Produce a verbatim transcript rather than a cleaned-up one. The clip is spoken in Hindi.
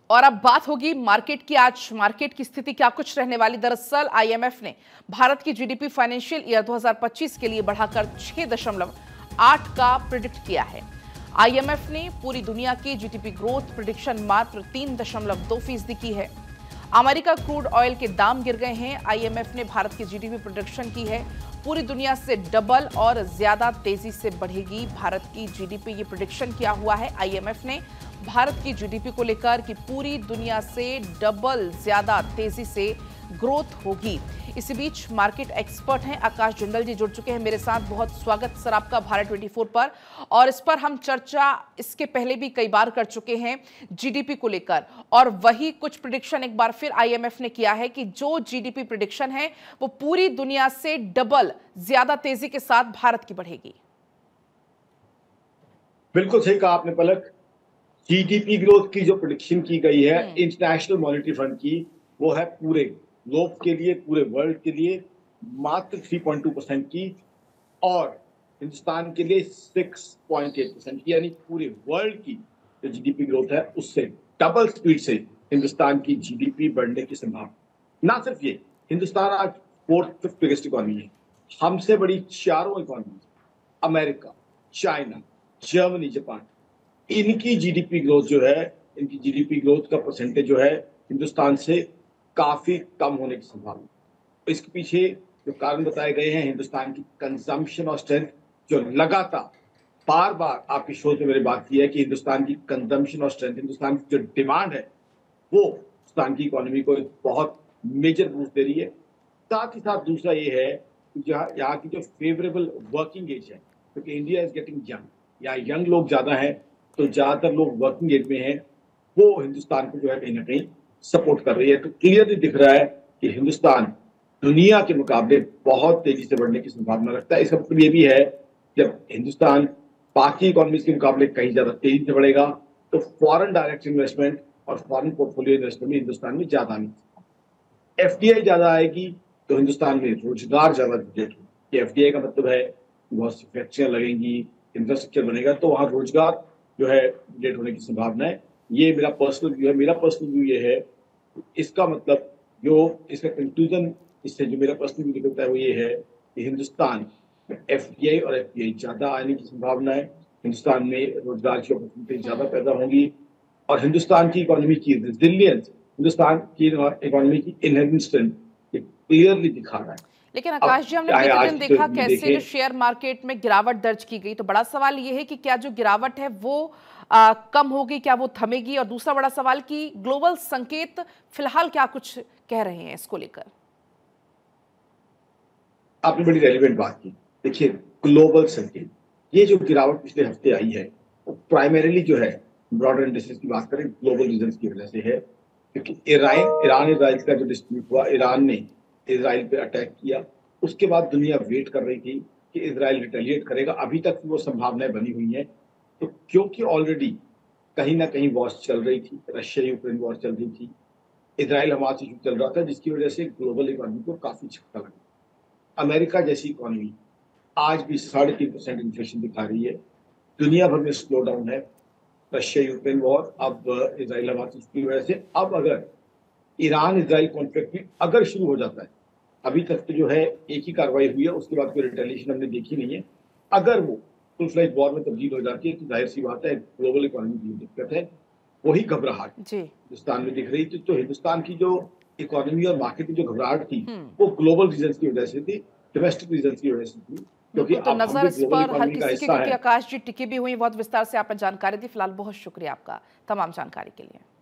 और अब बात होगी मार्केट की। आज मार्केट की स्थिति क्या कुछ रहने वाली। दरअसल आईएमएफ ने भारत की जीडीपी फाइनेंशियल ईयर दो हज़ार पच्चीस के लिए बढ़ाकर छह दशमलव आठ का प्रिडिक्ट किया है। आईएमएफ ने पूरी दुनिया की जीडीपी ग्रोथ प्रिडिक्शन मात्र तीन दशमलव दो फीसदी की है। अमेरिका क्रूड ऑयल के दाम गिर गए हैं। आईएमएफ ने भारत की जीडीपी प्रिडिक्शन की है पूरी दुनिया से डबल और ज्यादा तेजी से बढ़ेगी भारत की जीडीपी। ये प्रिडिक्शन किया हुआ है आईएमएफ ने भारत की जीडीपी को लेकर कि पूरी दुनिया से डबल ज्यादा तेजी से ग्रोथ होगी। इसी बीच मार्केट एक्सपर्ट हैं आकाश जिंदल जी जुड़ चुके हैं मेरे साथ। बहुत स्वागत सर आपका भारत चौबीस पर। और इस पर हम चर्चा इसके पहले भी कई बार कर चुके हैं जीडीपी को लेकर, और वही कुछ प्रिडिक्शन एक बार फिर आईएमएफ ने किया है कि जो जीडीपी प्रिडिक्शन है वो पूरी दुनिया से डबल ज्यादा तेजी के साथ भारत की बढ़ेगी। बिल्कुल सही कहा आपने पलक। जीडीपी ग्रोथ की जो प्रेडिक्शन की गई है इंटरनेशनल मॉनेटरी फंड की, वो है पूरे ग्लोब के लिए, पूरे वर्ल्ड के लिए मात्र तीन पॉइंट दो परसेंट की, और हिंदुस्तान के लिए छह पॉइंट आठ परसेंट की। यानी पूरे वर्ल्ड की जो जीडीपी ग्रोथ है उससे डबल स्पीड से हिंदुस्तान की जीडीपी बढ़ने की संभावना। ना सिर्फ ये, हिंदुस्तान आज फोर्थ फिफ्थ बिगेस्ट इकोनॉमी है। हमसे बड़ी चारों economy, America, China, Germany, Japan, इनकी जीडीपी ग्रोथ जो है, इनकी जीडीपी ग्रोथ का परसेंटेज जो है हिंदुस्तान से काफी कम होने की संभावना। इसके पीछे जो कारण बताए गए हैं, हिंदुस्तान की कंजम्पशन और स्ट्रेंथ, जो लगातार बार बार आपकी शो में मैंने बात की है कि हिंदुस्तान की कंजम्पशन और स्ट्रेंथ, हिंदुस्तान की जो डिमांड है वो हिंदुस्तान की इकोनॉमी को एक बहुत मेजर बूस्ट दे रही है। साथ ही साथ दूसरा ये है कि जहाँ यहाँ की जो फेवरेबल वर्किंग एज है, क्योंकि इंडिया इज गेटिंग यंग, यहाँ यंग लोग ज्यादा हैं, तो ज्यादातर लोग वर्किंग एज में हैं, वो हिंदुस्तान को जो है कहीं ना कहीं सपोर्ट कर रही है। तो क्लियरली दिख रहा है कि हिंदुस्तान दुनिया के मुकाबले बहुत तेजी से बढ़ने की संभावना रखता है। इसका मतलब ये भी है जब हिंदुस्तान बाकी इकोनॉमीज के मुकाबले कहीं ज्यादा तेजी से बढ़ेगा तो फॉरेन डायरेक्ट इन्वेस्टमेंट और फॉरेन पोर्टफोलियो इन्वेस्टमेंट में हिंदुस्तान में ज्यादा आनी, एफडीआई ज्यादा आएगी तो हिंदुस्तान में रोजगार ज्यादा जनरेट होगा। एफडीआई का मतलब है बहुत सी फैक्ट्रियां लगेंगी, इंफ्रास्ट्रक्चर बनेगा, तो वहां रोजगार जो है जनरेट होने की संभावना है। ये मेरा पर्सनल व्यू है। मेरा पर्सनल व्यू ये है, इसका मतलब जो इसका कंक्लूजन इससे जो मेरा पर्सनल व्यू निकलता है वो ये है कि हिंदुस्तान में एफडीआई और एफपीआई ज्यादा आने की संभावना है, हिंदुस्तान में रोजगार की अपॉर्चुनिटी ज्यादा पैदा होंगी, और हिंदुस्तान की इकोनॉमी की रिजिलियंस, हिंदुस्तान की इकोनॉमी की इनहेरेंट स्ट्रेंथ क्लियरली दिखा रहा है। लेकिन आकाश जी, हमने बीते दिन देखा कैसे जो शेयर मार्केट में गिरावट दर्ज की गई, तो बड़ा सवाल ये है कि क्या जो गिरावट है वो आ, कम होगी, क्या वो थमेगी? और दूसरा बड़ा सवाल कि ग्लोबल संकेत फिलहाल क्या कुछ कह रहे हैं इसको लेकर? आपने बड़ी रेलिवेंट बात की। देखिए, ग्लोबल संकेत, ये जो गिरावट पिछले हफ्ते आई है वो प्राइमरीली जो है ब्रॉडर इंडस्ट्रीज की बात करें ग्लोबल रीजंस की वजह से है, क्योंकि ईरान ईरान इजराइल का जो डिस्प्यूट हुआ, ईरान ने इजराइल पे अटैक किया, उसके बाद दुनिया वेट कर रही थी कि इजराइल रिटेलिएट करेगा। अभी तक वो संभावनाएं बनी हुई हैं, तो क्योंकि ऑलरेडी कहीं ना कहीं वॉर चल रही थी, रशिया यूक्रेन वॉर चल रही थी, इजराइल हमास इशू चल रहा था, जिसकी वजह से ग्लोबल इकोनॉमी को काफी झटका लगा। अमेरिका जैसी इकोनॉमी आज भी साढ़े तीन परसेंट इन्फ्लेशन दिखा रही है, दुनिया भर में स्लो डाउन है, रशिया यूक्रेन वॉर, अब इजराइल हमास इशू की वजह से। अब अगर ईरान इजराइल कॉन्फ्लिक्ट भी अगर शुरू हो जाता है, अभी तक तो जो है एक ही कार्रवाई हुई है, उसके बाद कोई रिटेलिएशन हमने देखी नहीं है, अगर वो फुल फ्लेज वॉर में तब्दील हो जाती है तो जाहिर सी बात है ग्लोबल इकोनॉमी की दिक्कत है, वही घबराहट हिंदुस्तान में दिख रही थी। तो हिंदुस्तान की जो इकोनॉमी और मार्केट की जो घबराहट थी वो ग्लोबल रीजंस की वजह से थी, डोमेस्टिक रीजंस की वजह से थी, क्योंकि तो नजर इस पर हर किसी की, क्योंकि आकाश जी टिके भी हुई, बहुत विस्तार से आपने जानकारी दी। फिलहाल बहुत शुक्रिया आपका तमाम जानकारी के लिए।